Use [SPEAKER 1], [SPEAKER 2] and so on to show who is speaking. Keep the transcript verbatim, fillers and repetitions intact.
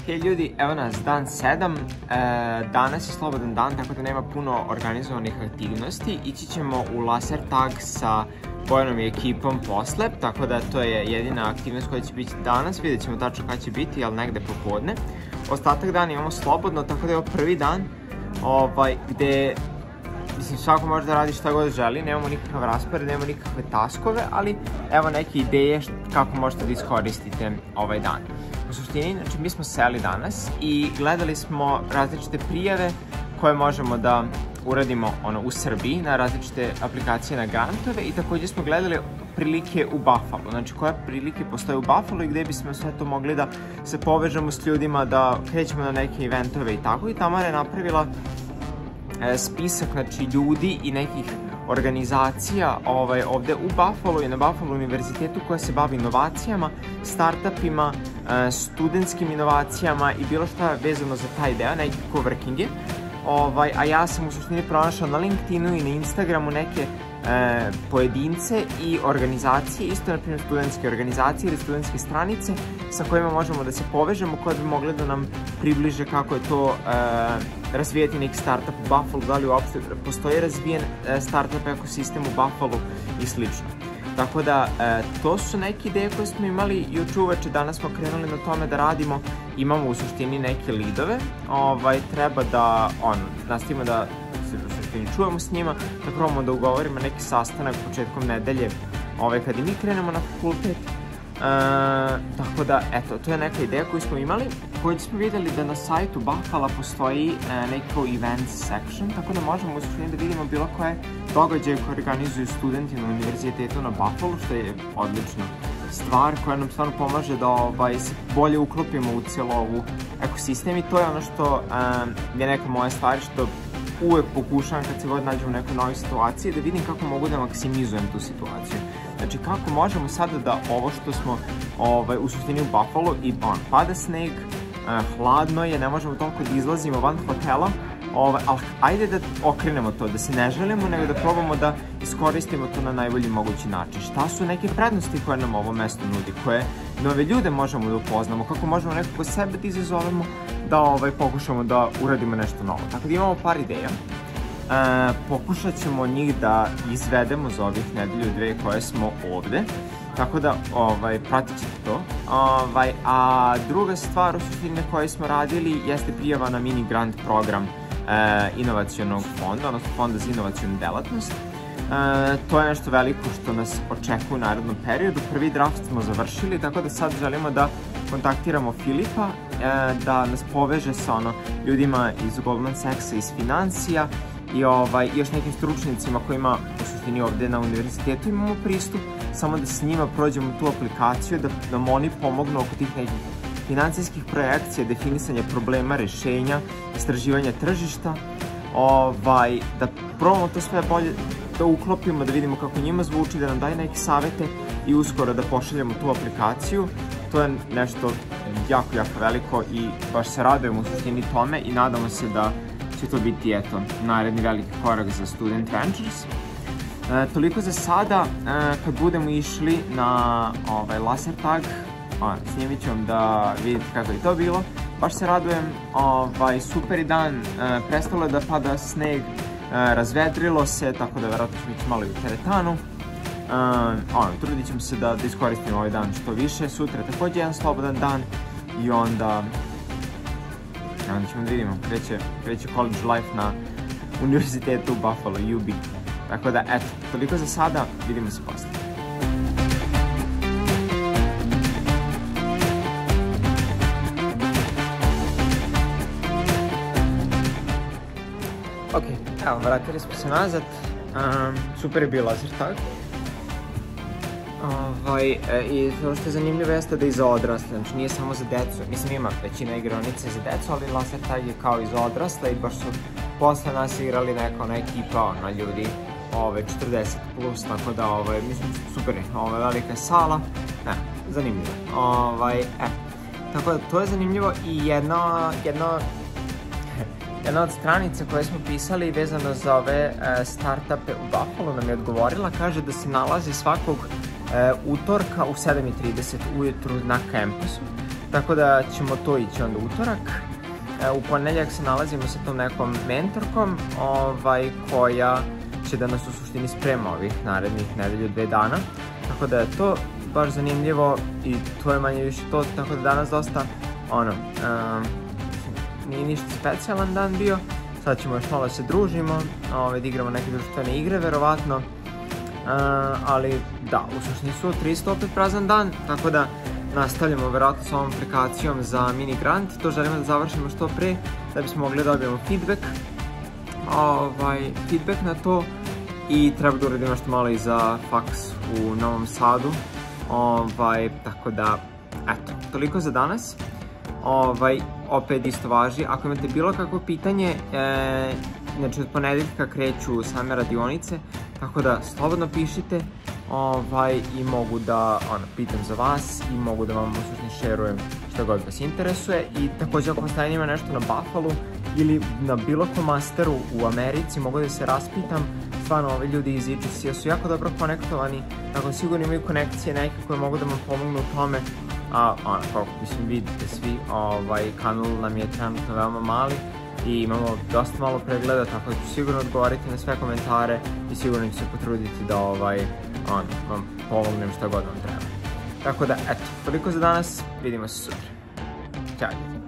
[SPEAKER 1] Hej ljudi, evo nas dan sedam, e, danas je slobodan dan, tako da nema puno organizovanih aktivnosti. Ići ćemo u laser tag sa Bojanom i ekipom posle, tako da to je jedina aktivnost koja će biti danas. Vidjet ćemo tačno kada će biti, ali negde popodne. Ostatak dana imamo slobodno, tako da je ovo prvi dan ovaj, gde mislim, svako može da radi šta god želi, nemamo nikakav raspored, nemamo nikakve taskove, ali evo neke ideje kako možete da iskoristite ovaj dan. U suštini, znači mi smo seli danas i gledali smo različite prijave koje možemo da uradimo ono, u Srbiji na različite aplikacije na grantove i takođe smo gledali prilike u Buffalo, znači koje prilike postoje u Buffalo i gde bismo sve to mogli da se povežemo s ljudima, da krećemo na neke eventove i tako. I Tamara je napravila e, spisak znači, ljudi i nekih organizacija ovaj, ovde u Buffalo i na Buffalo univerzitetu koja se bavi inovacijama, startupima, studentskim inovacijama i bilo šta vezano za taj deo, neki coworkinge. Ovaj, a ja sam u suštini pronašao na LinkedInu i na Instagramu neke e, pojedince i organizacije, isto na primjer studentske organizacije ili studentske stranice sa kojima možemo da se povežemo, koje bi mogli da nam približe kako je to e, razvijati neki startup u Buffalo, da li uopšte postoji razvijen e, startup ekosistem u Buffalo i slično. Tako da, e, to su neke ideje koje smo imali i od uveče, danas smo krenuli na tome da radimo, imamo u suštini neke lidove, ovaj, treba da, on, nastavimo da se u suštini čujemo s njima, da probamo da ugovorimo neki sastanak početkom nedelje, ovaj, kad i mi krenemo na fakultet. E, tako da, eto, to je neka ideja koju smo imali, koju smo videli da na sajtu Buffalo postoji e, neko events section, tako da možemo u suštini da vidimo bilo koje događaje koje organizuju studenti na univerzitetu na Buffalo, što je odlična stvar koja nam stvarno pomaže da ovaj, se bolje uklopimo u cijelu ovu ekosistem i to je ono što um, je neka moja stvar što uvek pokušavam kad se god nađem u nekoj novoj situaciji da vidim kako mogu da maksimizujem tu situaciju. Znači kako možemo sada da ovo što smo ovaj, u suštini u Buffalo i on, pada sneg, uh, hladno je, ne možemo toliko da izlazimo van hotela, Ovaj, ali ajde da okrenemo to, da se ne želimo, nego da probamo da iskoristimo to na najbolji mogući način. Šta su neke prednosti koje nam ovo mesto nudi, koje nove ljude možemo da upoznamo, kako možemo nekako sebe da izazovemo, da ovaj, pokušamo da uradimo nešto novo. Tako da imamo par ideja. E, pokušat ćemo njih da izvedemo za ovih nedelju dve koje smo ovde. Tako da, ovaj, pratit ćete to. Ovaj, a druga stvar u suštini koje smo radili jeste prijava na mini grant program E, inovacionog fonda, odnosno fonda za inovacionu delatnost. E, to je nešto veliko što nas očekuje u narednom periodu. Prvi draft smo završili, tako da sad želimo da kontaktiramo Filipa, e, da nas poveže sa ono, ljudima iz Goldman Sachsa, iz financija i ovaj, još nekim stručnicima kojima u suštini ovde na univerzitetu imamo pristup, samo da s njima prođemo tu aplikaciju, da nam oni pomognu oko tih nekih financijskih projekcija, definisanja problema, rešenja, istraživanja tržišta, ovaj, da probamo to sve bolje da uklopimo, da vidimo kako njima zvuči, da nam daje neke savete i uskoro da pošaljemo tu aplikaciju. To je nešto jako, jako veliko i baš se radujemo u suštini tome i nadamo se da će to biti, eto, naredni veliki korak za Student Ventures. E, toliko za sada, e, kad budemo išli na ovaj, laser tag, A, snimit ću vam da vidite kako je to bilo. Baš se radujem, ovaj, super je dan, e, prestalo je da pada sneg, e, razvedrilo se, tako da verovatno ćemo ići malo i u teretanu. E, ono, trudit ćemo se da, da iskoristimo ovaj dan što više, sutra je također jedan slobodan dan i onda, onda ćemo da vidimo, kreće, kreće college life na univerzitetu u Buffalo, U B. Tako da, eto, toliko za sada, vidimo se posle. Ok, evo, vratili smo se nazad, um, super je bio laser tag. Ovaj, e, i ono što je zanimljivo jeste da i za odrasle, znači nije samo za decu, mislim ima većina igraonice za decu, ali laser tag je kao i za odrasle i baš su posle nas igrali neka ona ekipa, ona ljudi, ove, četrdeset plus, tako da, ovaj, mislim, super je, ova velika sala, ne, zanimljivo, ovaj, e, tako da to je zanimljivo i jedno, jedno, Jedna od stranica koje smo pisali vezano za ove e, startupe u Buffalo nam je odgovorila, kaže da se nalazi svakog e, utorka u sedam i trideset ujutru na kampusu. tako da ćemo to ići onda utorak. E, u ponedjeljak se nalazimo sa tom nekom mentorkom ovaj, koja će da nas u suštini sprema ovih narednih nedelju, dve dana. Tako da je to baš zanimljivo i to je manje više to, tako da danas dosta, ono, um, nije ništa specijalan dan bio. Sad ćemo još malo se družimo, ovaj, da igramo neke društvene igre, verovatno. Uh, ali da, u suštini sutra isto opet prazan dan, tako da nastavljamo verovatno s ovom aplikacijom za mini grant. To želimo da završimo što pre, da bismo mogli da dobijemo feedback, ovaj, feedback na to i treba da uradimo što malo i za faks u Novom Sadu. Ovaj, tako da, eto, toliko za danas. Ovaj, opet isto važi, ako imate bilo kakvo pitanje, e, znači od ponedeljka kreću same radionice, tako da slobodno pišite ovaj, i mogu da ono, pitam za vas i mogu da vam usuštini šerujem što god vas interesuje. I također ako vas ima nešto na Buffalo ili na bilo kom masteru u Americi, mogu da se raspitam. Stvarno, ovi ljudi iz I G C su jako dobro konektovani, tako sigurno imaju konekcije neke koje mogu da vam pomognu u tome. A, ono, kao, mislim, vidite svi, ovaj, kanal nam je trenutno veoma mali i imamo dosta malo pregleda, tako da ću sigurno odgovoriti na sve komentare i sigurno ću se potruditi da ovaj, on, vam pomognem šta god vam treba. Tako da, eto, toliko za danas, vidimo se sutra. Ćao!